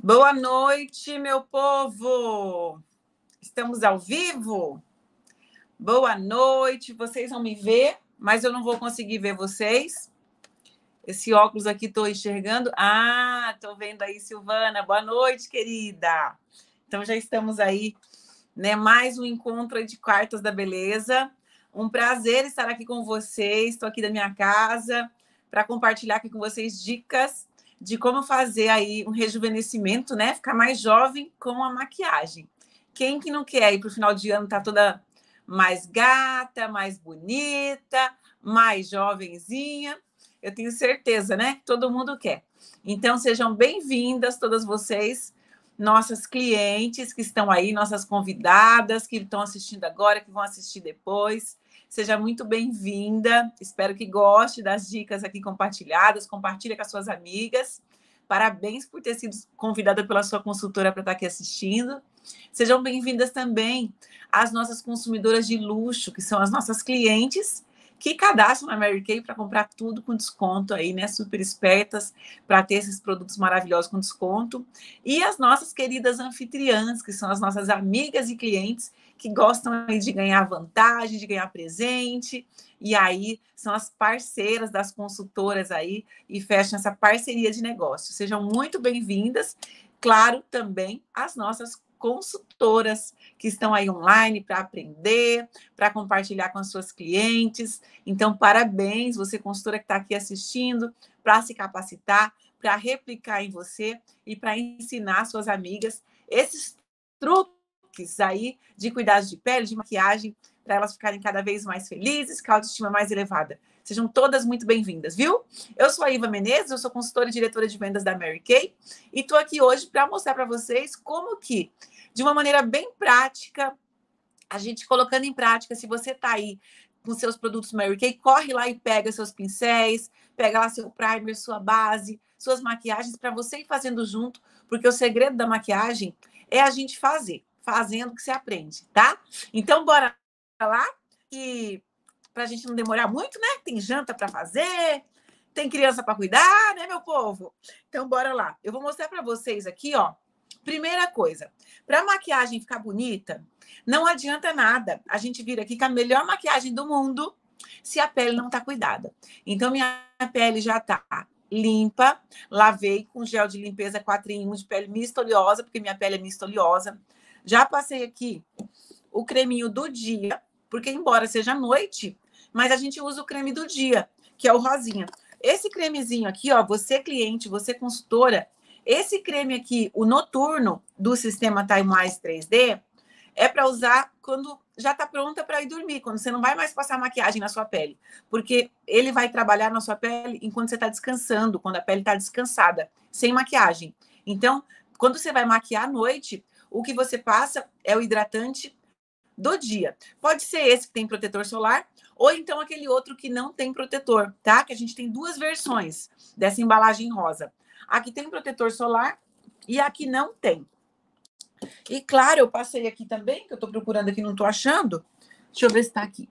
Boa noite, meu povo! Estamos ao vivo? Boa noite, vocês vão me ver, mas eu não vou conseguir ver vocês. Esse óculos aqui estou enxergando. Ah, estou vendo aí, Silvana. Boa noite, querida. Então já estamos aí, né? Mais um encontro aí de Quartas da Beleza. Um prazer estar aqui com vocês. Estou aqui da minha casa para compartilhar aqui com vocês dicas de como fazer aí um rejuvenescimento, né? Ficar mais jovem com a maquiagem. Quem que não quer ir para o final de ano tá toda mais gata, mais bonita, mais jovenzinha? Eu tenho certeza, né? Todo mundo quer. Então, sejam bem-vindas todas vocês, nossas clientes que estão aí, nossas convidadas que estão assistindo agora, que vão assistir depois. Seja muito bem-vinda. Espero que goste das dicas aqui compartilhadas. Compartilha com as suas amigas. Parabéns por ter sido convidada pela sua consultora para estar aqui assistindo. Sejam bem-vindas também as nossas consumidoras de luxo, que são as nossas clientes, que cadastram na Mary Kay para comprar tudo com desconto aí, né? Super espertas para ter esses produtos maravilhosos com desconto. E as nossas queridas anfitriãs, que são as nossas amigas e clientes que gostam aí de ganhar vantagem, de ganhar presente. E aí são as parceiras das consultoras aí e fecham essa parceria de negócio. Sejam muito bem-vindas. Claro, também as nossas consultoras que estão aí online para aprender, para compartilhar com as suas clientes. Então, parabéns, você consultora que está aqui assistindo, para se capacitar, para replicar em você e para ensinar suas amigas esses truques aí de cuidado de pele, de maquiagem, para elas ficarem cada vez mais felizes, com a autoestima mais elevada. Sejam todas muito bem-vindas, viu? Eu sou a Iva Menezes, eu sou consultora e diretora de vendas da Mary Kay e estou aqui hoje para mostrar para vocês como que, de uma maneira bem prática, a gente colocando em prática, se você está aí com seus produtos Mary Kay, corre lá e pega seus pincéis, pega lá seu primer, sua base, suas maquiagens para você ir fazendo junto, porque o segredo da maquiagem é a gente fazer, fazendo que você aprende, tá? Então, bora lá e para a gente não demorar muito, né? Tem janta para fazer, tem criança para cuidar, né, meu povo? Então, bora lá. Eu vou mostrar para vocês aqui, ó. Primeira coisa, para a maquiagem ficar bonita, não adianta nada a gente vir aqui com a melhor maquiagem do mundo se a pele não está cuidada. Então, minha pele já está limpa, lavei com gel de limpeza 4 em 1 de pele mista oleosa, porque minha pele é mista oleosa. Já passei aqui o creminho do dia, porque embora seja noite, mas a gente usa o creme do dia, que é o rosinha. Esse cremezinho aqui, ó, você cliente, você consultora, esse creme aqui, o noturno do sistema Time-Wise 3D, é para usar quando já está pronta para ir dormir, quando você não vai mais passar maquiagem na sua pele, porque ele vai trabalhar na sua pele enquanto você está descansando, quando a pele está descansada, sem maquiagem. Então, quando você vai maquiar à noite, o que você passa é o hidratante do dia. Pode ser esse que tem protetor solar, ou então aquele outro que não tem protetor, tá? Que a gente tem 2 versões dessa embalagem rosa. Aqui tem protetor solar e aqui não tem. E claro, eu passei aqui também, que eu tô procurando aqui, não tô achando. Deixa eu ver se tá aqui.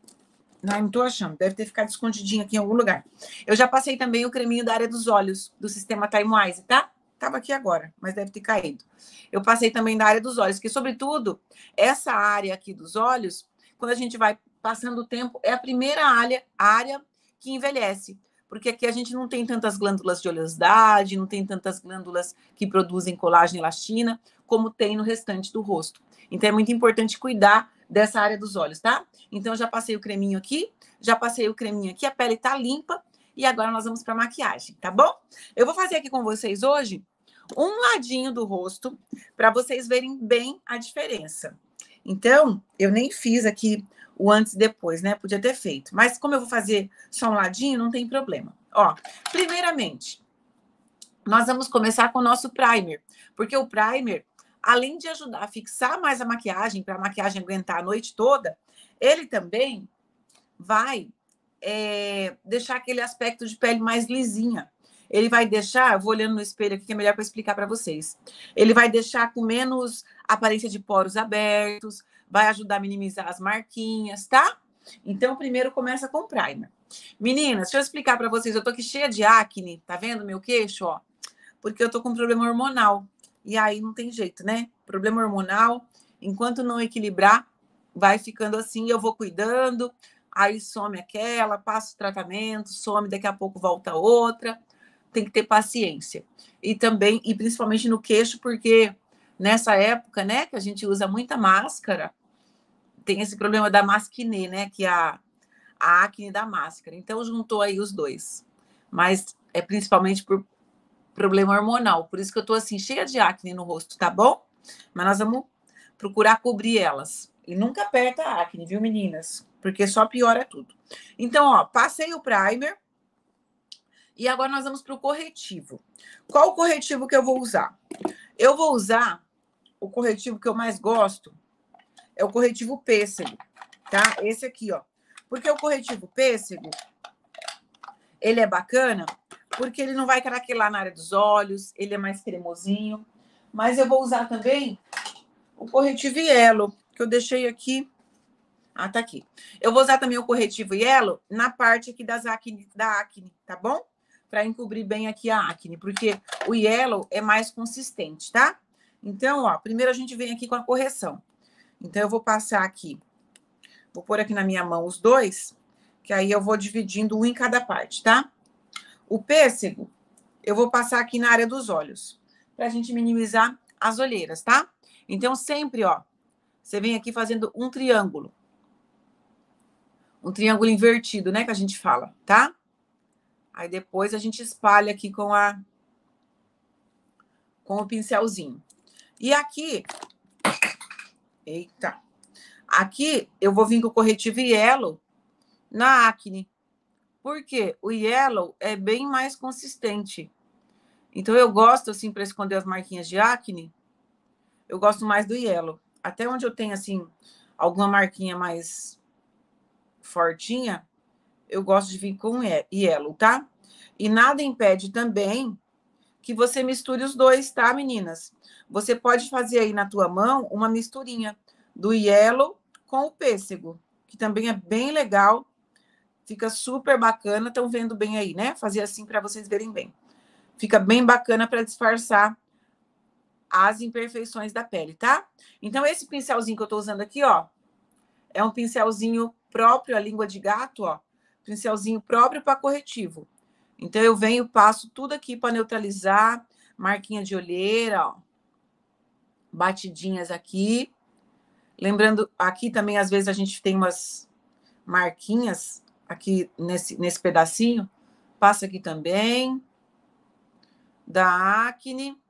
Não tô achando, deve ter ficado escondidinho aqui em algum lugar. Eu já passei também o creminho da área dos olhos, do sistema Time-Wise, tá? Tava aqui agora, mas deve ter caído. Eu passei também da área dos olhos, que sobretudo, essa área aqui dos olhos, quando a gente vai passando o tempo, é a primeira área que envelhece. Porque aqui a gente não tem tantas glândulas de oleosidade, não tem tantas glândulas que produzem colágeno e elastina, como tem no restante do rosto. Então, é muito importante cuidar dessa área dos olhos, tá? Então, eu já passei o creminho aqui, já passei o creminho aqui, a pele tá limpa, e agora nós vamos para maquiagem, tá bom? Eu vou fazer aqui com vocês hoje um ladinho do rosto para vocês verem bem a diferença. Então, eu nem fiz aqui o antes e depois, né? Podia ter feito. Mas como eu vou fazer só um ladinho, não tem problema. Ó, primeiramente, nós vamos começar com o nosso primer. Porque o primer, além de ajudar a fixar mais a maquiagem, para a maquiagem aguentar a noite toda, ele também vai deixar aquele aspecto de pele mais lisinha. Ele vai deixar, eu vou olhando no espelho aqui que é melhor para explicar para vocês. Ele vai deixar com menos aparência de poros abertos, vai ajudar a minimizar as marquinhas, tá? Então, primeiro começa com primer. Meninas, deixa eu explicar para vocês. Eu tô aqui cheia de acne, tá vendo meu queixo, ó? Porque eu tô com um problema hormonal. e aí não tem jeito, né? Problema hormonal, enquanto não equilibrar, vai ficando assim, eu vou cuidando, aí some aquela, passa o tratamento, some, daqui a pouco volta outra. Tem que ter paciência. E também, e principalmente no queixo, porque nessa época, né, que a gente usa muita máscara, tem esse problema da masquinê, né, que é a acne da máscara. Então, juntou aí os dois. Mas é principalmente por problema hormonal. Por isso que eu tô assim, cheia de acne no rosto, tá bom? Mas nós vamos procurar cobrir elas. E nunca aperta a acne, viu, meninas? Porque só piora tudo. Então, ó, passei o primer. E agora nós vamos para o corretivo. Qual o corretivo que eu vou usar? Eu vou usar o corretivo que eu mais gosto, é o corretivo pêssego, tá? Esse aqui, ó. Porque o corretivo pêssego, ele é bacana, porque ele não vai craquelar na área dos olhos, ele é mais cremosinho. Mas eu vou usar também o corretivo Yellow, que eu deixei aqui. Ah, tá aqui. Eu vou usar também o corretivo Yellow na parte aqui da acne, tá bom? Para encobrir bem aqui a acne, porque o Yellow é mais consistente, tá? Então, ó, primeiro a gente vem aqui com a correção. Então, eu vou passar aqui, vou pôr aqui na minha mão os dois, que aí eu vou dividindo um em cada parte, tá? O pêssego, eu vou passar aqui na área dos olhos, pra gente minimizar as olheiras, tá? Então, sempre, ó, você vem aqui fazendo um triângulo invertido, né, que a gente fala, tá? Aí depois a gente espalha aqui com o pincelzinho. E aqui, eita, aqui eu vou vir com o corretivo Yellow na acne. Por quê? O Yellow é bem mais consistente. Então eu gosto, assim, para esconder as marquinhas de acne, eu gosto mais do Yellow. Até onde eu tenho, assim, alguma marquinha mais fortinha, eu gosto de vir com Yellow, tá? E nada impede também que você misture os dois, tá, meninas? Você pode fazer aí na tua mão uma misturinha do Yellow com o pêssego, que também é bem legal, fica super bacana. Estão vendo bem aí, né? Fazer assim para vocês verem bem. Fica bem bacana para disfarçar as imperfeições da pele, tá? Então, esse pincelzinho que eu tô usando aqui, ó, é um pincelzinho próprio, a língua de gato, ó, pincelzinho próprio para corretivo. Então, eu venho, passo tudo aqui para neutralizar, marquinha de olheira, ó, batidinhas aqui. Lembrando, aqui também, às vezes, a gente tem umas marquinhas aqui nesse pedacinho. Passa aqui também. Da acne.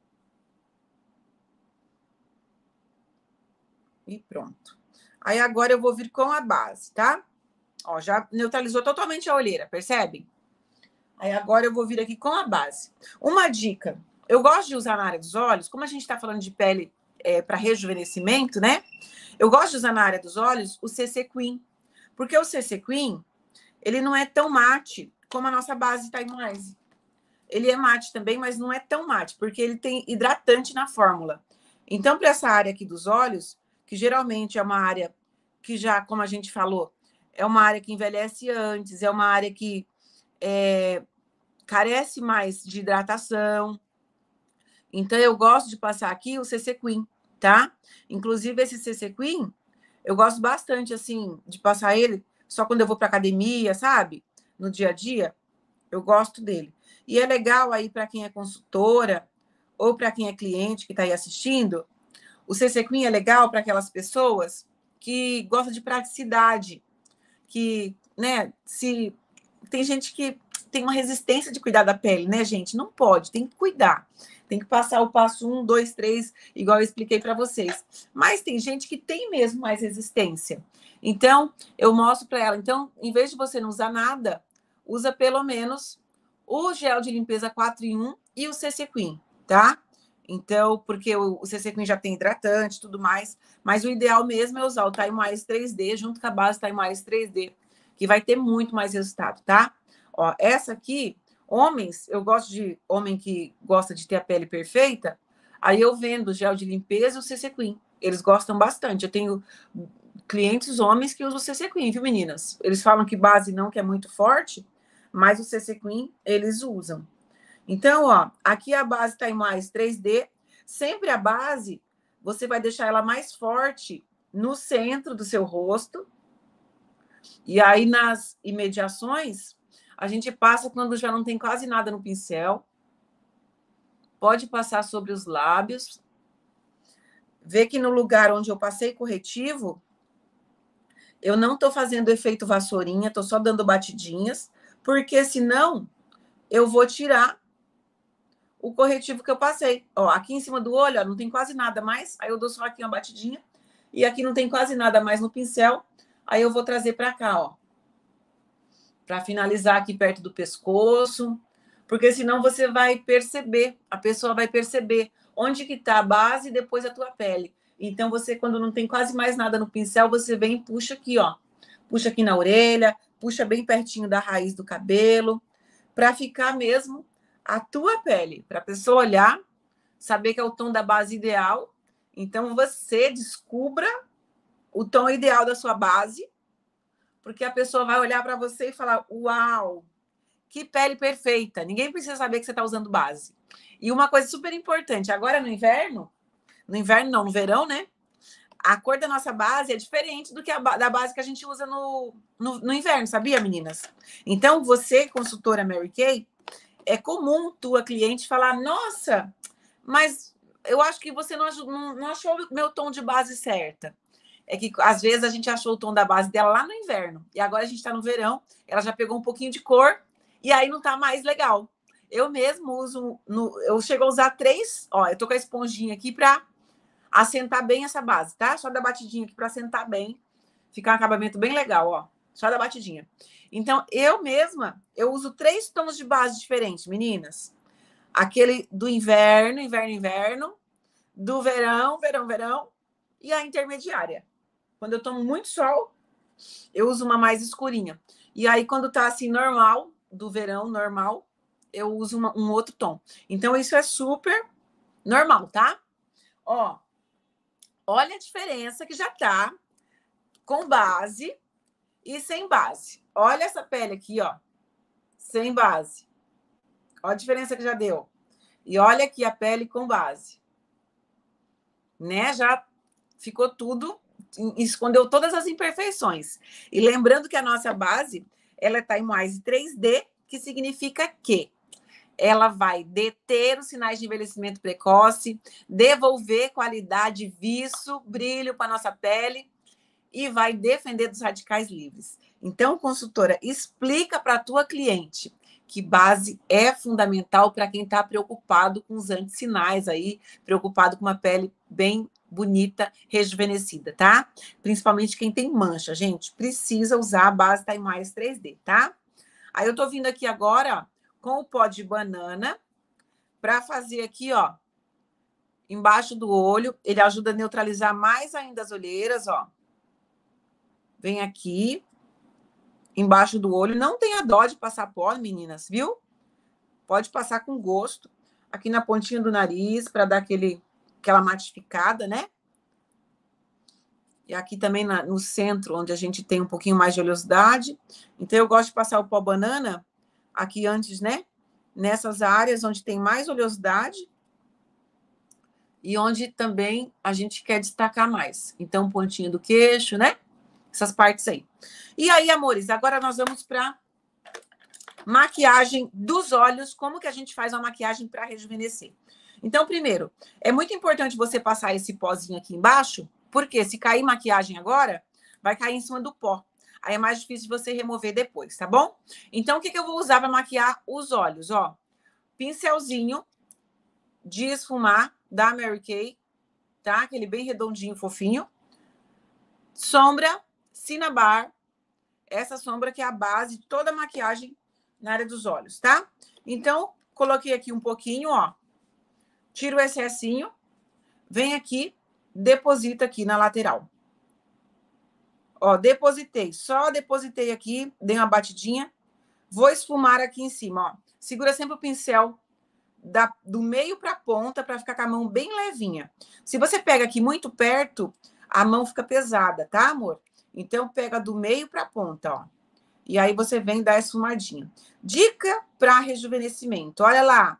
E pronto. Aí, agora eu vou vir com a base, tá? Ó, já neutralizou totalmente a olheira, percebem? Aí agora eu vou vir aqui com a base. Uma dica, eu gosto de usar na área dos olhos, como a gente tá falando de pele para rejuvenescimento, né? Eu gosto de usar na área dos olhos o CC Queen, porque o CC Queen, ele não é tão mate como a nossa base Time-Wise. Ele é mate também, mas não é tão mate, porque ele tem hidratante na fórmula. Então, para essa área aqui dos olhos, que geralmente é uma área que já, como a gente falou, é uma área que envelhece antes, é uma área que carece mais de hidratação. Então, eu gosto de passar aqui o CC Queen, tá? Inclusive, esse CC Queen, eu gosto bastante, assim, de passar ele só quando eu vou para academia, sabe? No dia a dia, eu gosto dele. E é legal aí para quem é consultora ou para quem é cliente que está aí assistindo, o CC Queen é legal para aquelas pessoas que gostam de praticidade, que, né, se tem gente que tem uma resistência de cuidar da pele, né, gente? Não pode, tem que cuidar. Tem que passar o passo 1, 2, 3, igual eu expliquei para vocês. Mas tem gente que tem mesmo mais resistência. Então, eu mostro para ela. Então, em vez de você não usar nada, usa pelo menos o gel de limpeza 4 em 1 e o CC Queen, tá? Então, porque o CC Queen já tem hidratante e tudo mais, mas o ideal mesmo é usar o Time-Wise 3D junto com a base Time-Wise 3D, que vai ter muito mais resultado, tá? Ó, essa aqui, homens, eu gosto de homem que gosta de ter a pele perfeita, aí eu vendo o gel de limpeza e o CC Queen. Eles gostam bastante. Eu tenho clientes homens que usam o CC Queen, viu, meninas? Eles falam que base não, que é muito forte, mas o CC Queen eles usam. Então, ó, aqui a base Time-Wise 3D. Sempre a base, você vai deixar ela mais forte no centro do seu rosto. E aí, nas imediações, a gente passa quando já não tem quase nada no pincel. Pode passar sobre os lábios. Vê que no lugar onde eu passei corretivo, eu não estou fazendo efeito vassourinha, estou só dando batidinhas, porque senão eu vou tirar o corretivo que eu passei. Ó, aqui em cima do olho, ó, não tem quase nada mais, aí eu dou só aqui uma batidinha, e aqui não tem quase nada mais no pincel, aí eu vou trazer para cá, ó, para finalizar aqui perto do pescoço, porque senão você vai perceber, a pessoa vai perceber onde que tá a base e depois a tua pele. Então, você, quando não tem quase mais nada no pincel, você vem e puxa aqui, ó. Puxa aqui na orelha, puxa bem pertinho da raiz do cabelo, para ficar mesmo a tua pele, para a pessoa olhar, saber que é o tom da base ideal. Então, você descubra o tom ideal da sua base, porque a pessoa vai olhar para você e falar: uau, que pele perfeita. Ninguém precisa saber que você está usando base. E uma coisa super importante, agora no inverno não, no verão, né? A cor da nossa base é diferente do que da base que a gente usa no inverno, sabia, meninas? Então, você, consultora Mary Kay, é comum tua cliente falar: nossa, mas eu acho que você não achou o meu tom de base certa. É que, às vezes, a gente achou o tom da base dela lá no inverno. E agora a gente está no verão, ela já pegou um pouquinho de cor, e aí não tá mais legal. Eu mesmo uso, eu chego a usar 3, ó, eu tô com a esponjinha aqui para assentar bem essa base, tá? Só dar batidinha aqui para assentar bem, ficar um acabamento bem legal, ó. Só dar batidinha. Então, eu mesma, eu uso 3 tons de base diferentes, meninas. Aquele do inverno, inverno, do verão, verão, e a intermediária. Quando eu tomo muito sol, eu uso uma mais escurinha. E aí, quando tá assim, normal, do verão, normal, eu uso um outro tom. Então, isso é super normal, tá? Ó, olha a diferença que já tá com base e sem base. Olha essa pele aqui, ó, sem base. Olha a diferença que já deu. E olha aqui a pele com base. Né? Já ficou tudo, escondeu todas as imperfeições. E lembrando que a nossa base, ela está em mais 3D, que significa que ela vai deter os sinais de envelhecimento precoce, devolver qualidade, viço, brilho para a nossa pele e vai defender dos radicais livres. Então, consultora, explica para a tua cliente que base é fundamental para quem está preocupado com os antissinais aí, preocupado com uma pele bem bonita, rejuvenescida, tá? Principalmente quem tem mancha, gente, precisa usar a base Time Mais 3D, tá? Aí eu tô vindo aqui agora, ó, com o pó de banana para fazer aqui, ó, embaixo do olho. Ele ajuda a neutralizar mais ainda as olheiras, ó. Vem aqui, embaixo do olho. Não tenha dó de passar pó, meninas, viu? Pode passar com gosto. Aqui na pontinha do nariz, para dar aquela matificada, né? E aqui também no centro, onde a gente tem um pouquinho mais de oleosidade. Então, eu gosto de passar o pó banana aqui antes, né? Nessas áreas onde tem mais oleosidade e onde também a gente quer destacar mais. Então, pontinha do queixo, né? Essas partes aí. E aí, amores, agora nós vamos para maquiagem dos olhos. Como que a gente faz uma maquiagem para rejuvenescer? Então, primeiro, é muito importante você passar esse pozinho aqui embaixo, porque se cair maquiagem agora, vai cair em cima do pó. Aí é mais difícil de você remover depois, tá bom? Então, o que eu vou usar para maquiar os olhos? Ó, pincelzinho de esfumar da Mary Kay, tá? Aquele bem redondinho, fofinho. Sombra Cinnabar. Essa sombra que é a base de toda a maquiagem na área dos olhos, tá? Então, coloquei aqui um pouquinho, ó. Tiro o excessinho. Vem aqui, deposita aqui na lateral. Ó, depositei. Só depositei aqui, dei uma batidinha. Vou esfumar aqui em cima, ó. Segura sempre o pincel do meio para a ponta para ficar com a mão bem levinha. Se você pega aqui muito perto, a mão fica pesada, tá, amor? Então, pega do meio para a ponta, ó. E aí você vem dar esfumadinha. Dica para rejuvenescimento. Olha lá.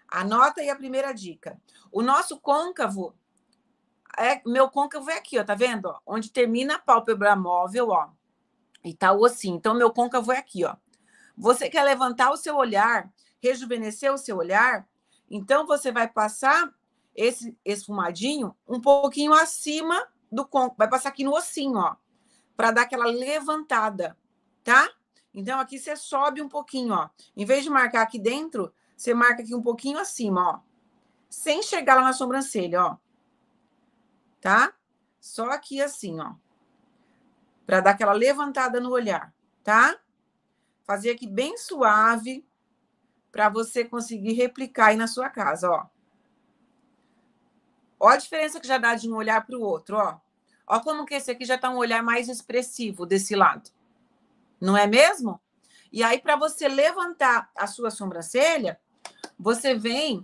Anota aí a primeira dica. O nosso côncavo, meu côncavo é aqui, ó, tá vendo? Ó, onde termina a pálpebra móvel, ó. E tá o ossinho. Então, meu côncavo é aqui, ó. Você quer levantar o seu olhar, rejuvenescer o seu olhar, então você vai passar esse esfumadinho um pouquinho acima do côncavo. Vai passar aqui no ossinho, ó, para dar aquela levantada, tá? Então, aqui você sobe um pouquinho, ó. Em vez de marcar aqui dentro, você marca aqui um pouquinho acima, ó. Sem chegar lá na sobrancelha, ó. Tá? Só aqui assim, ó. Para dar aquela levantada no olhar, tá? Fazer aqui bem suave para você conseguir replicar aí na sua casa, ó. Ó a diferença que já dá de um olhar para o outro, ó. Ó como que esse aqui já tá um olhar mais expressivo desse lado. Não é mesmo? E aí, para você levantar a sua sobrancelha, você vem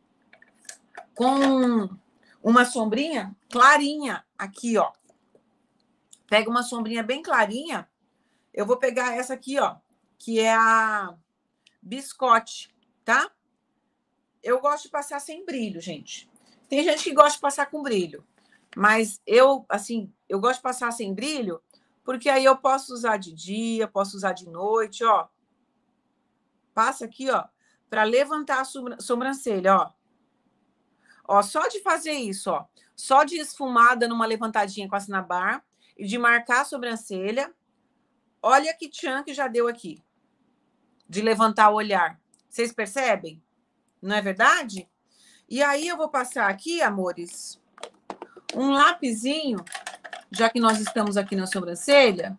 com uma sombrinha clarinha aqui, ó. Pega uma sombrinha bem clarinha. Eu vou pegar essa aqui, ó, que é a Biscotte, tá? Eu gosto de passar sem brilho, gente. Tem gente que gosta de passar com brilho, mas eu, assim, eu gosto de passar sem brilho, porque aí eu posso usar de dia, posso usar de noite, ó. Passa aqui, ó, para levantar a sobrancelha, ó. Ó, só de fazer isso, ó, só de esfumada numa levantadinha com a Cinnabar e de marcar a sobrancelha, olha que tchan que já deu aqui, de levantar o olhar. Vocês percebem? Não é verdade? E aí eu vou passar aqui, amores, um lapisinho, já que nós estamos aqui na sobrancelha.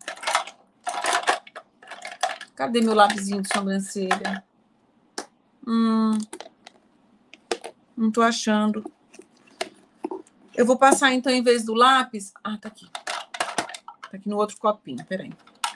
Cadê meu lapisinho de sobrancelha? Não tô achando. Eu vou passar, então, em vez do lápis... Ah, tá aqui. Tá aqui no outro copinho, peraí.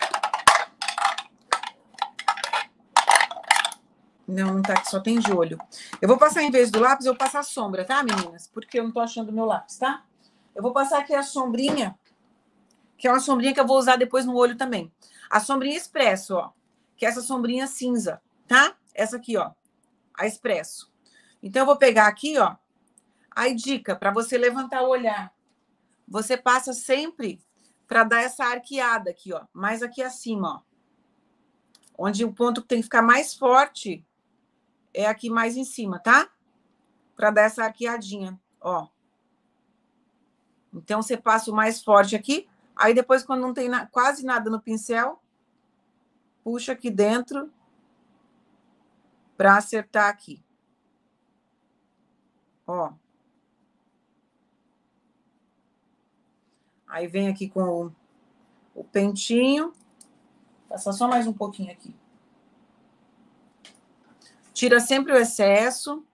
Não, não tá aqui, só tem de olho. Eu vou passar, em vez do lápis, eu vou passar a sombra, tá, meninas? Porque eu não tô achando o meu lápis, tá? Eu vou passar aqui a sombrinha, que é uma sombrinha que eu vou usar depois no olho também. A sombrinha Expresso, ó. Que é essa sombrinha cinza, tá? Essa aqui, ó. A Expresso. Então, eu vou pegar aqui, ó. Aí, dica, para você levantar o olhar. Você passa sempre para dar essa arqueada aqui, ó. Mais aqui acima, ó. Onde o ponto que tem que ficar mais forte é aqui mais em cima, tá? Para dar essa arqueadinha, ó. Então, você passa o mais forte aqui. Aí, depois, quando não tem quase nada no pincel, puxa aqui dentro para acertar aqui. Ó. Aí, vem aqui com o pentinho. Passa só mais um pouquinho aqui. Tira sempre o excesso.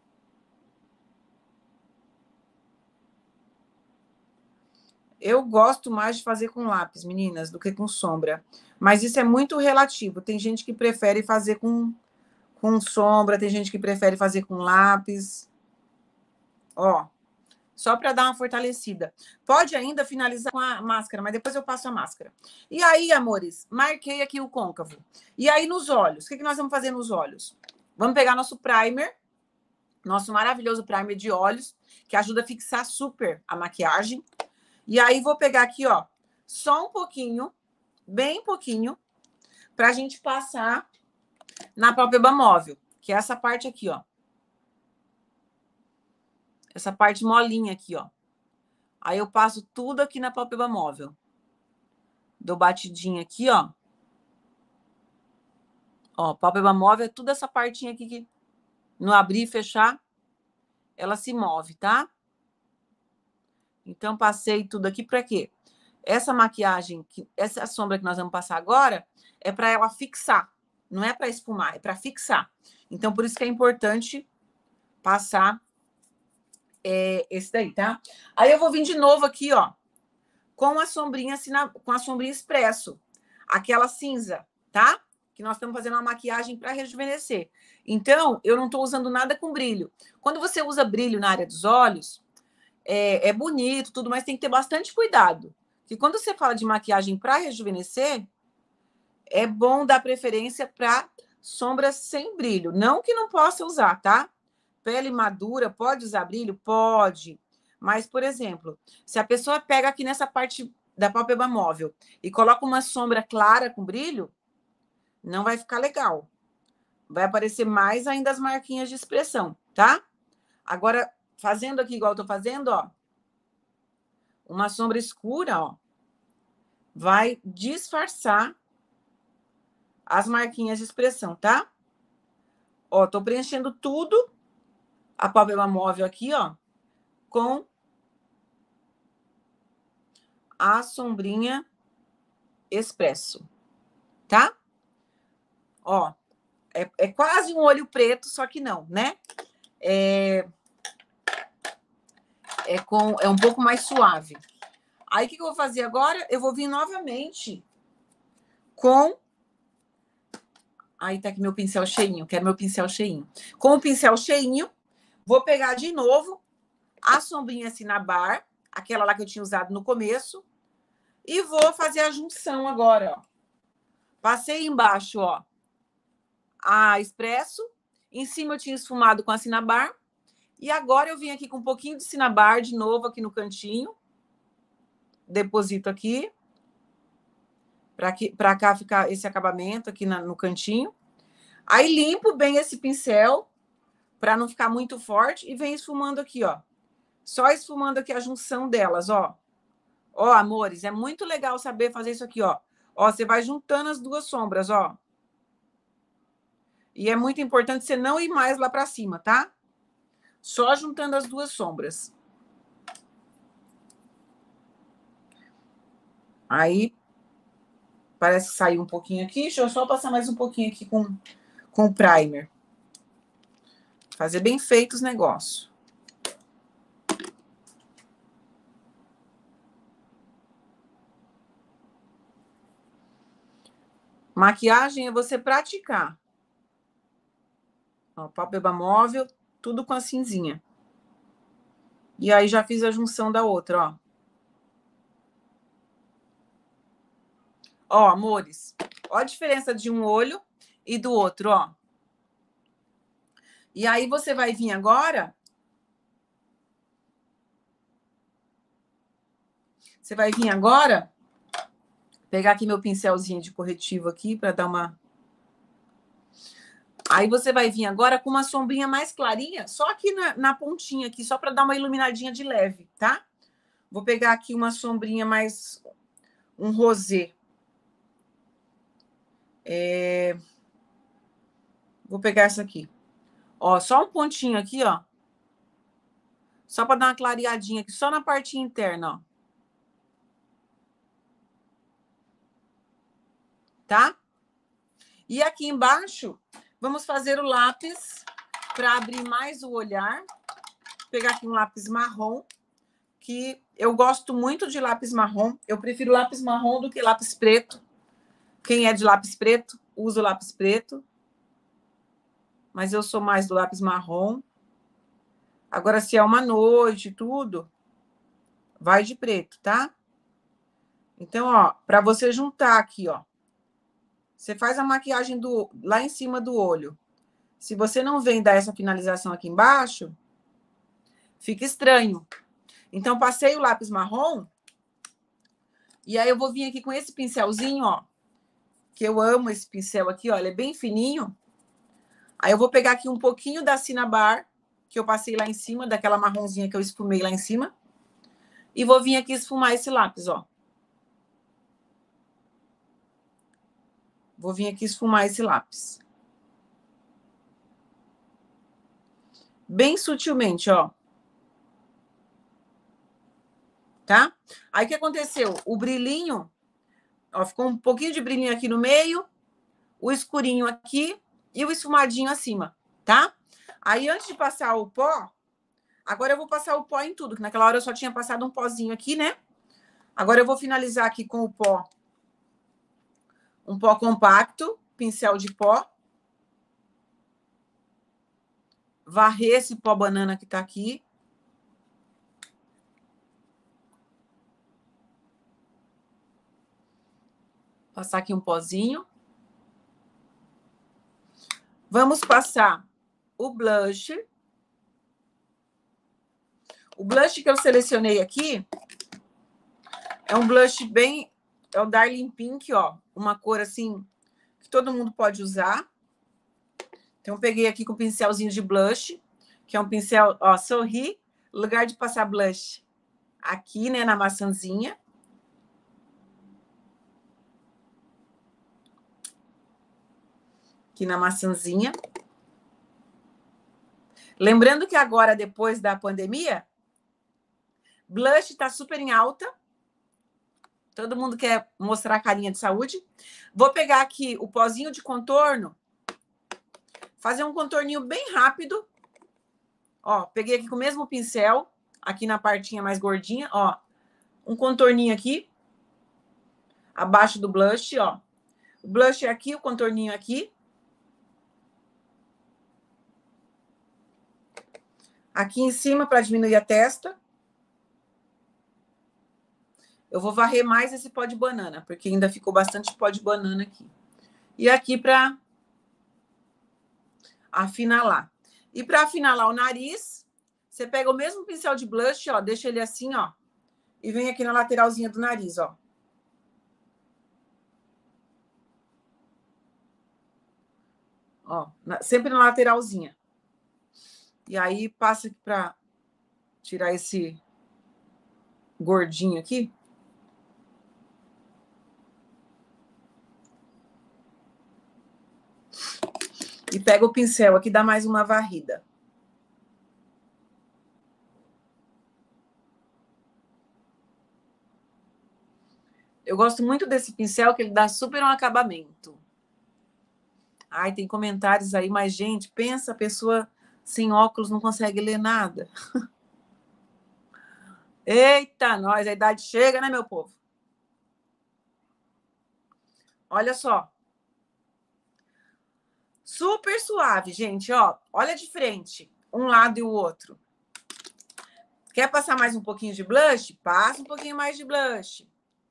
Eu gosto mais de fazer com lápis, meninas, do que com sombra. Mas isso é muito relativo. Tem gente que prefere fazer com sombra, tem gente que prefere fazer com lápis. Ó, só para dar uma fortalecida. Pode ainda finalizar com a máscara, mas depois eu passo a máscara. E aí, amores, marquei aqui o côncavo. E aí, nos olhos, o que nós vamos fazer nos olhos? Vamos pegar nosso primer, nosso maravilhoso primer de olhos, que ajuda a fixar super a maquiagem. E aí, vou pegar aqui, ó, só um pouquinho, bem pouquinho, pra gente passar na pálpebra móvel, que é essa parte aqui, ó. Essa parte molinha aqui, ó. Aí, eu passo tudo aqui na pálpebra móvel. Dou batidinha aqui, ó. Ó, pálpebra móvel é tudo essa partinha aqui que no abrir e fechar, ela se move, tá? Então, passei tudo aqui para quê? Essa maquiagem, essa sombra que nós vamos passar agora, é para ela fixar. Não é para esfumar, é para fixar. Então, por isso que é importante passar esse daí, tá? Aí eu vou vir de novo aqui, ó, com a sombrinha, com a sombrinha Expresso. Aquela cinza, tá? Que nós estamos fazendo uma maquiagem para rejuvenescer. Então, eu não estou usando nada com brilho. Quando você usa brilho na área dos olhos, é bonito, tudo, mas tem que ter bastante cuidado. Porque quando você fala de maquiagem para rejuvenescer, é bom dar preferência para sombras sem brilho. Não que não possa usar, tá? pele madura pode usar brilho? Pode. Mas, por exemplo, se a pessoa pega aqui nessa parte da pálpebra móvel e coloca uma sombra clara com brilho, não vai ficar legal. Vai aparecer mais ainda as marquinhas de expressão, tá? Agora, fazendo aqui igual eu tô fazendo, ó, uma sombra escura, ó, vai disfarçar as marquinhas de expressão, tá? Ó, tô preenchendo tudo, a pálpebra móvel aqui, ó, com a sombrinha expresso, tá? Ó, é quase um olho preto, só que não, né? É um pouco mais suave. Aí, o que eu vou fazer agora? Eu vou vir novamente com... Aí tá aqui meu pincel cheinho, quero meu pincel cheinho. Com o pincel cheinho, vou pegar de novo a sombrinha Cinnabar, aquela lá que eu tinha usado no começo, e vou fazer a junção agora, ó. Passei embaixo, ó, a Expresso, em cima eu tinha esfumado com a Cinnabar, e agora eu vim aqui com um pouquinho de Cinnabar de novo aqui no cantinho, deposito aqui, para cá ficar esse acabamento aqui no cantinho. Aí limpo bem esse pincel, para não ficar muito forte, e venho esfumando aqui, ó. Só esfumando aqui a junção delas, ó. Ó, amores, é muito legal saber fazer isso aqui, ó. Ó, você vai juntando as duas sombras, ó. E é muito importante você não ir mais lá para cima, tá? Só juntando as duas sombras. Aí, parece que saiu um pouquinho aqui. Deixa eu só passar mais um pouquinho aqui com o primer. Fazer bem feito os negócios. Maquiagem é você praticar. Ó, pálpebra móvel, tudo com a cinzinha. E aí já fiz a junção da outra, ó. Ó, amores, ó a diferença de um olho e do outro, ó. E aí você vai vir agora... Você vai vir agora... Pegar aqui meu pincelzinho de corretivo aqui para dar uma... Aí você vai vir agora com uma sombrinha mais clarinha, só aqui na pontinha aqui, só para dar uma iluminadinha de leve, tá? Vou pegar aqui uma sombrinha mais... um rosé. Vou pegar essa aqui. Ó, só um pontinho aqui, ó. Só para dar uma clareadinha aqui, só na parte interna, ó. Tá? E aqui embaixo, vamos fazer o lápis para abrir mais o olhar. Vou pegar aqui um lápis marrom, que eu gosto muito de lápis marrom. Eu prefiro lápis marrom do que lápis preto. Quem é de lápis preto, usa o lápis preto. Mas eu sou mais do lápis marrom. Agora, se é uma noite, tudo, vai de preto, tá? Então, ó, para você juntar aqui, ó. Você faz a maquiagem lá em cima do olho. Se você não vem dar essa finalização aqui embaixo, fica estranho. Então, passei o lápis marrom. E aí, eu vou vir aqui com esse pincelzinho, ó. Que eu amo esse pincel aqui, ó. Ele é bem fininho. Aí, eu vou pegar aqui um pouquinho da Cinnabar, que eu passei lá em cima, daquela marronzinha que eu esfumei lá em cima. E vou vir aqui esfumar esse lápis, ó. Vou vir aqui esfumar esse lápis. Bem sutilmente, ó. Tá? Aí, o que aconteceu? O brilhinho, ó, ficou um pouquinho de brilhinho aqui no meio, o escurinho aqui e o esfumadinho acima, tá? Aí, antes de passar o pó, agora eu vou passar o pó em tudo, que naquela hora eu só tinha passado um pozinho aqui, né? Agora eu vou finalizar aqui com o pó. Um pó compacto, pincel de pó. Varrer esse pó banana que tá aqui. Passar aqui um pozinho. Vamos passar o blush. O blush que eu selecionei aqui é um blush bem... É o Darling Pink, ó. Uma cor assim que todo mundo pode usar. Então, eu peguei aqui com um pincelzinho de blush, que é um pincel, ó, Sorri, lugar de passar blush aqui, né, na maçãzinha. Aqui na maçãzinha. Lembrando que agora, depois da pandemia, blush tá super em alta. Todo mundo quer mostrar a carinha de saúde. Vou pegar aqui o pozinho de contorno, fazer um contorninho bem rápido. Ó, peguei aqui com o mesmo pincel, aqui na partinha mais gordinha, ó. Um contorninho aqui, abaixo do blush, ó. O blush é aqui, o contorninho aqui. Aqui em cima, para diminuir a testa. Eu vou varrer mais esse pó de banana, porque ainda ficou bastante pó de banana aqui. E aqui para afinalar. E para afinalar o nariz, você pega o mesmo pincel de blush, ó, deixa ele assim, ó, e vem aqui na lateralzinha do nariz, ó. Ó, sempre na lateralzinha. E aí passa aqui para tirar esse gordinho aqui. E pega o pincel aqui, dá mais uma varrida. Eu gosto muito desse pincel, que ele dá super um acabamento. Ai, tem comentários aí, mas, gente, pensa, a pessoa sem óculos não consegue ler nada. Eita, nós, a idade chega, né, meu povo? Olha só. Super suave, gente, ó. Olha de frente, um lado e o outro. Quer passar mais um pouquinho de blush? Passa um pouquinho mais de blush.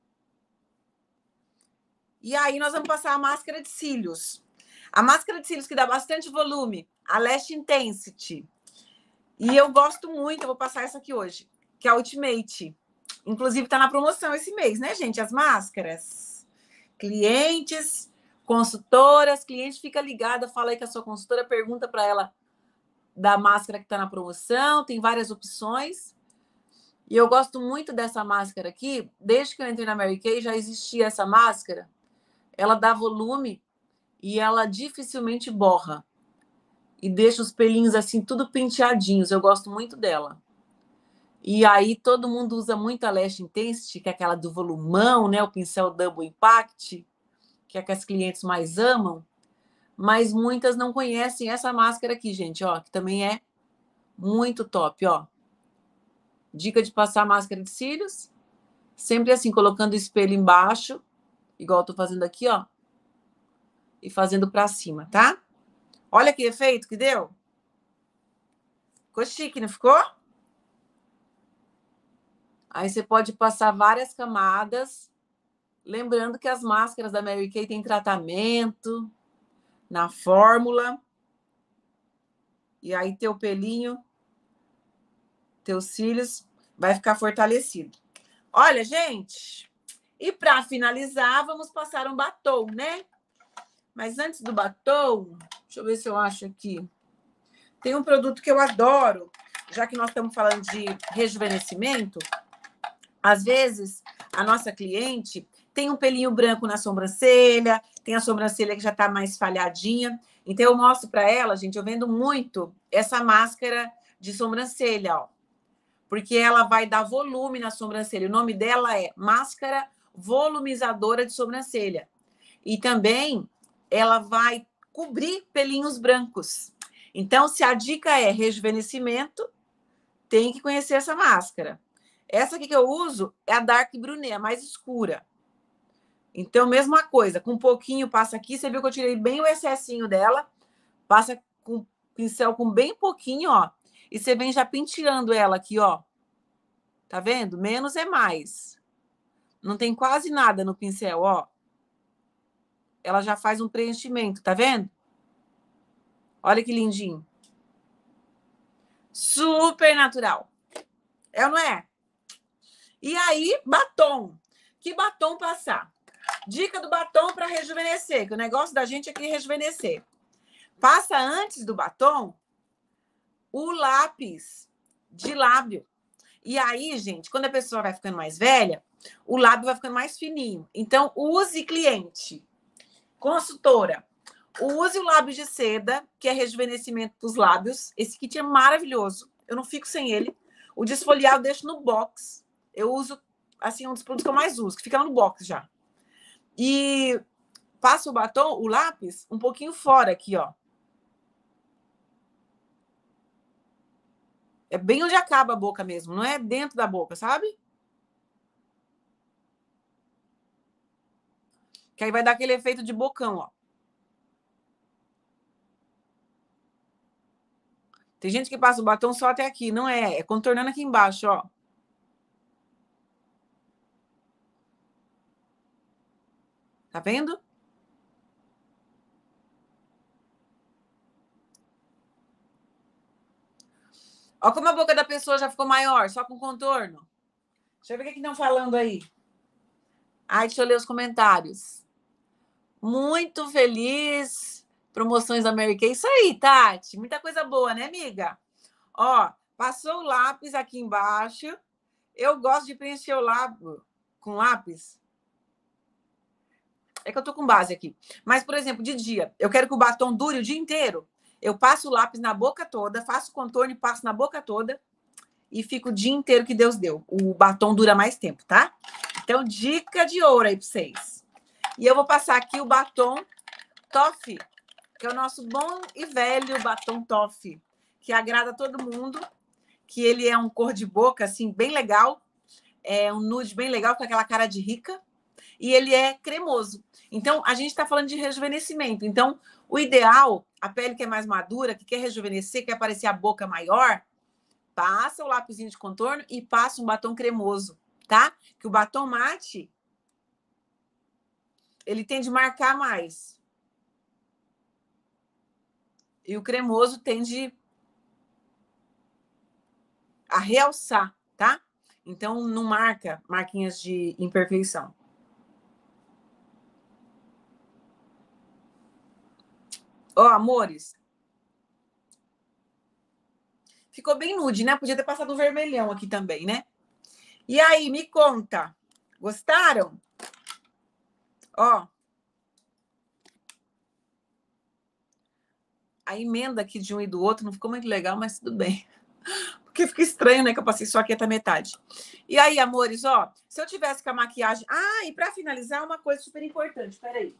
E aí nós vamos passar a máscara de cílios. A máscara de cílios que dá bastante volume, a Lash Intensity. E eu gosto muito, eu vou passar essa aqui hoje, que é a Ultimate. Inclusive tá na promoção esse mês, né, gente? As máscaras. Clientes, consultoras, cliente fica ligada, fala aí com a sua consultora, pergunta para ela da máscara que tá na promoção, tem várias opções. E eu gosto muito dessa máscara aqui, desde que eu entrei na Mary Kay já existia essa máscara. Ela dá volume e ela dificilmente borra. E deixa os pelinhos assim, tudo penteadinhos. Eu gosto muito dela. E aí todo mundo usa muito a Lash Intensity, que é aquela do volumão, né? O pincel Double Impact, que é que as clientes mais amam. Mas muitas não conhecem essa máscara aqui, gente, ó, que também é muito top, ó. Dica de passar máscara de cílios. Sempre assim, colocando o espelho embaixo, igual eu tô fazendo aqui, ó. E fazendo pra cima, tá? Olha que efeito que deu. Ficou chique, não ficou? Aí você pode passar várias camadas. Lembrando que as máscaras da Mary Kay têm tratamento na fórmula. E aí teu pelinho, teus cílios vai ficar fortalecido. Olha, gente, e para finalizar, vamos passar um batom, né? Mas antes do batom, deixa eu ver se eu acho aqui. Tem um produto que eu adoro, já que nós estamos falando de rejuvenescimento. Às vezes, a nossa cliente tem um pelinho branco na sobrancelha, tem a sobrancelha que já está mais falhadinha. Então, eu mostro para ela, gente, eu vendo muito essa máscara de sobrancelha, ó. Porque ela vai dar volume na sobrancelha. O nome dela é Máscara Volumizadora de Sobrancelha. E também ela vai cobrir pelinhos brancos. Então, se a dica é rejuvenescimento, tem que conhecer essa máscara. Essa aqui que eu uso é a Dark Brunet, a mais escura. Então, mesma coisa, com um pouquinho passa aqui. Você viu que eu tirei bem o excessinho dela. Passa com pincel com bem pouquinho, ó. E você vem já penteando ela aqui, ó. Tá vendo? Menos é mais. Não tem quase nada no pincel, ó. Ela já faz um preenchimento, tá vendo? Olha que lindinho. Super natural. É ou não é? E aí, batom. Que batom passar? Dica do batom para rejuvenescer, que o negócio da gente é que rejuvenescer. Passa antes do batom o lápis de lábio. E aí, gente, quando a pessoa vai ficando mais velha, o lábio vai ficando mais fininho. Então, use, cliente, consultora, use o lábio de seda, que é rejuvenescimento dos lábios. Esse kit é maravilhoso. Eu não fico sem ele. O desfoliar eu deixo no box. Eu uso, assim, um dos produtos que eu mais uso, que fica lá no box já. E passa o batom, o lápis, um pouquinho fora aqui, ó. É bem onde acaba a boca mesmo, não é dentro da boca, sabe? Que aí vai dar aquele efeito de bocão, ó. Tem gente que passa o batom só até aqui, não é? É contornando aqui embaixo, ó. Tá vendo? Ó como a boca da pessoa já ficou maior, só com contorno. Deixa eu ver o que estão falando aí. Ai, deixa eu ler os comentários. Muito feliz. Promoções da Mary Kay. Isso aí, Tati. Muita coisa boa, né, amiga? Ó, passou o lápis aqui embaixo. Eu gosto de preencher o lábio com lápis. É que eu tô com base aqui. Mas, por exemplo, de dia, eu quero que o batom dure o dia inteiro. Eu passo o lápis na boca toda, faço o contorno e passo na boca toda e fico o dia inteiro que Deus deu. O batom dura mais tempo, tá? Então, dica de ouro aí pra vocês. E eu vou passar aqui o batom Toffee, que é o nosso bom e velho batom Toffee, que agrada todo mundo, que ele é um cor de boca, assim, bem legal. É um nude bem legal, com aquela cara de rica. E ele é cremoso. Então, a gente está falando de rejuvenescimento. Então, o ideal, a pele que é mais madura, que quer rejuvenescer, quer parecer a boca maior, passa o lápisinho de contorno e passa um batom cremoso, tá? Que o batom mate, ele tende a marcar mais. E o cremoso tende a realçar, tá? Então, não marca marquinhas de imperfeição. Ó, amores. Ficou bem nude, né? Podia ter passado um vermelhão aqui também, né? E aí, me conta. Gostaram? Ó. A emenda aqui de um e do outro não ficou muito legal, mas tudo bem. Porque fica estranho, né? Que eu passei só aqui até metade. E aí, amores, ó. Se eu tivesse com a maquiagem... Ah, e pra finalizar, uma coisa super importante. Peraí.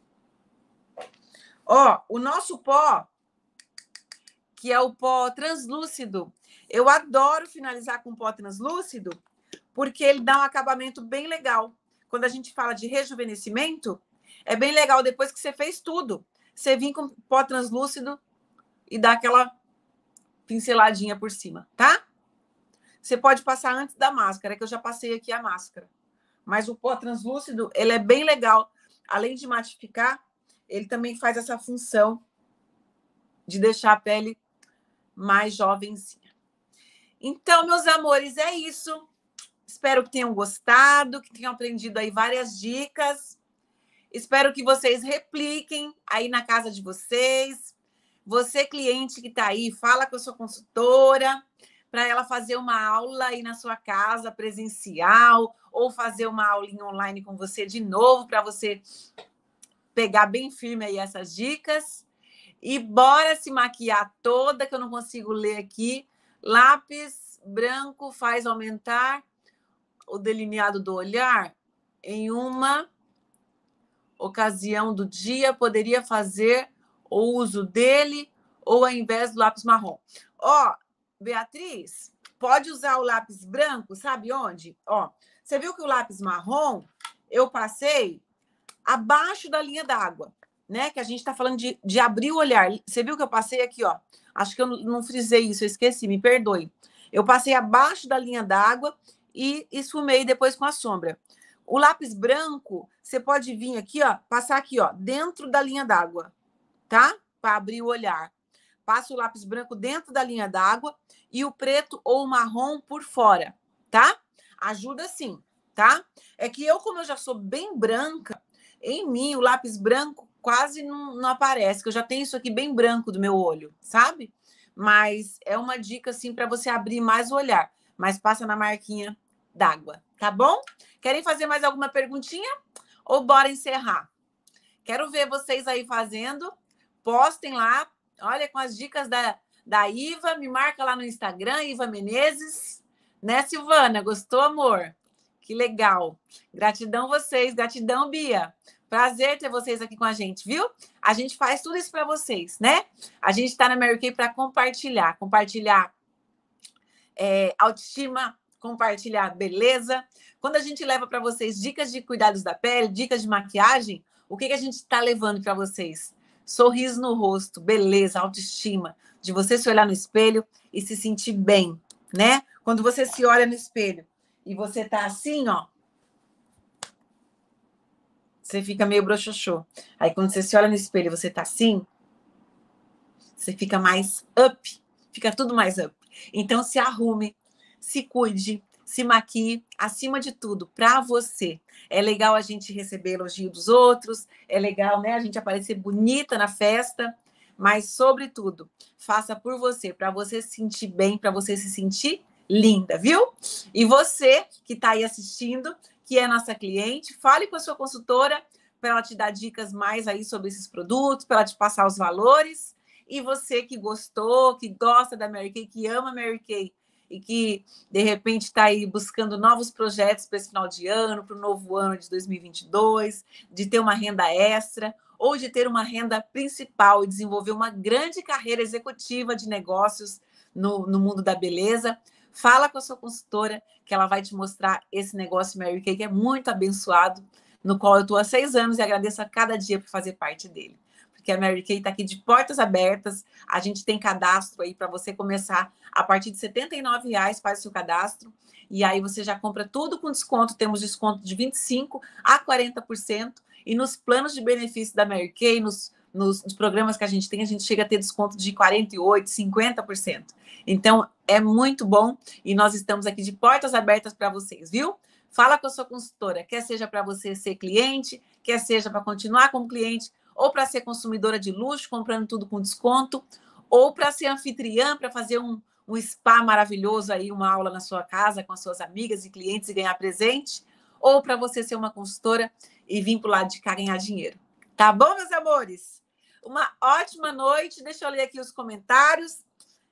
Ó, o nosso pó, que é o pó translúcido. Eu adoro finalizar com pó translúcido, porque ele dá um acabamento bem legal. Quando a gente fala de rejuvenescimento, é bem legal depois que você fez tudo. Você vir com pó translúcido e dar aquela pinceladinha por cima, tá? Você pode passar antes da máscara, que eu já passei aqui a máscara. Mas o pó translúcido, ele é bem legal. Além de matificar, ele também faz essa função de deixar a pele mais jovenzinha. Então, meus amores, é isso. Espero que tenham gostado, que tenham aprendido aí várias dicas. Espero que vocês repliquem aí na casa de vocês. Você, cliente que está aí, fala com a sua consultora para ela fazer uma aula aí na sua casa, presencial, ou fazer uma aulinha online com você de novo, para você pegar bem firme aí essas dicas. E bora se maquiar toda, que eu não consigo ler aqui. Lápis branco faz aumentar o delineado do olhar em uma ocasião do dia, poderia fazer o uso dele ou ao invés do lápis marrom. Ó, Beatriz, pode usar o lápis branco, sabe onde? Ó, você viu que o lápis marrom eu passei abaixo da linha d'água, né? Que a gente tá falando de abrir o olhar. Você viu que eu passei aqui, ó? Acho que eu não frisei isso, eu esqueci, me perdoe. Eu passei abaixo da linha d'água e esfumei depois com a sombra. O lápis branco, você pode vir aqui, ó, passar aqui, ó, dentro da linha d'água, tá? Para abrir o olhar. Passa o lápis branco dentro da linha d'água e o preto ou o marrom por fora. tá? Ajuda sim, tá? É que como eu já sou bem branca, em mim o lápis branco quase não aparece, que eu já tenho isso aqui bem branco do meu olho, sabe? Mas é uma dica, assim, para você abrir mais o olhar. Mas passa na marquinha d'água, tá bom? Querem fazer mais alguma perguntinha? Ou bora encerrar? Quero ver vocês aí fazendo. Postem lá. Olha, com as dicas da Iva. Me marca lá no Instagram, Iva Menezes. Né, Silvana? Gostou, amor? Que legal. Gratidão vocês. Gratidão, Bia. Prazer ter vocês aqui com a gente, viu? A gente faz tudo isso para vocês, né? A gente está na Mary Kay para compartilhar. Compartilhar autoestima, compartilhar beleza. Quando a gente leva para vocês dicas de cuidados da pele, dicas de maquiagem, o que a gente está levando para vocês? Sorriso no rosto, beleza, autoestima, de você se olhar no espelho e se sentir bem, né? Quando você se olha no espelho e você tá assim, ó, você fica meio broxoxô. Aí quando você se olha no espelho e você tá assim, você fica mais up, fica tudo mais up. Então se arrume, se cuide, se maquie, acima de tudo, para você. É legal a gente receber elogio dos outros, é legal, né, a gente aparecer bonita na festa, mas, sobretudo, faça por você, para você se sentir bem, para você se sentir linda, viu? E você que está aí assistindo, que é nossa cliente, fale com a sua consultora para ela te dar dicas mais aí sobre esses produtos, para ela te passar os valores. E você que gostou, que gosta da Mary Kay, que ama a Mary Kay, e que, de repente, está aí buscando novos projetos para esse final de ano, para o novo ano de 2022, de ter uma renda extra, ou de ter uma renda principal e desenvolver uma grande carreira executiva de negócios no mundo da beleza, fala com a sua consultora, que ela vai te mostrar esse negócio Mary Kay, que é muito abençoado, no qual eu estou há 6 anos e agradeço a cada dia por fazer parte dele. Porque a Mary Kay está aqui de portas abertas. A gente tem cadastro aí para você começar a partir de R$ 79,00, faz o seu cadastro. E aí você já compra tudo com desconto. Temos desconto de 25% a 40%. E nos planos de benefício da Mary Kay, nos programas que a gente chega a ter desconto de 48%, 50%. Então, é muito bom. E nós estamos aqui de portas abertas para vocês, viu? Fala com a sua consultora, quer seja para você ser cliente, quer seja para continuar como cliente, ou para ser consumidora de luxo, comprando tudo com desconto, ou para ser anfitriã, para fazer um spa maravilhoso aí, uma aula na sua casa com as suas amigas e clientes e ganhar presente, ou para você ser uma consultora e vir para o lado de cá ganhar dinheiro. Tá bom, meus amores? Uma ótima noite. Deixa eu ler aqui os comentários.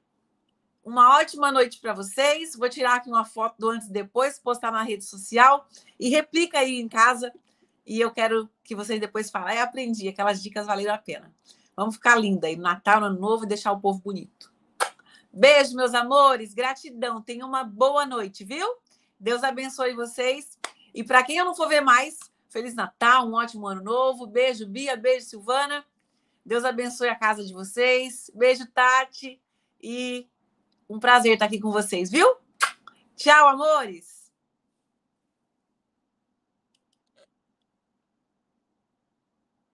Uma ótima noite para vocês. Vou tirar aqui uma foto do antes e depois, postar na rede social e replica aí em casa. E eu quero que vocês depois falem, aprendi, aquelas dicas valeram a pena. Vamos ficar linda aí no Natal, no Ano Novo e deixar o povo bonito. Beijo, meus amores, gratidão. Tenham uma boa noite, viu? Deus abençoe vocês. E para quem eu não for ver mais, Feliz Natal, um ótimo Ano Novo. Beijo, Bia, beijo, Silvana. Deus abençoe a casa de vocês. Beijo, Tati. E um prazer estar aqui com vocês, viu? Tchau, amores!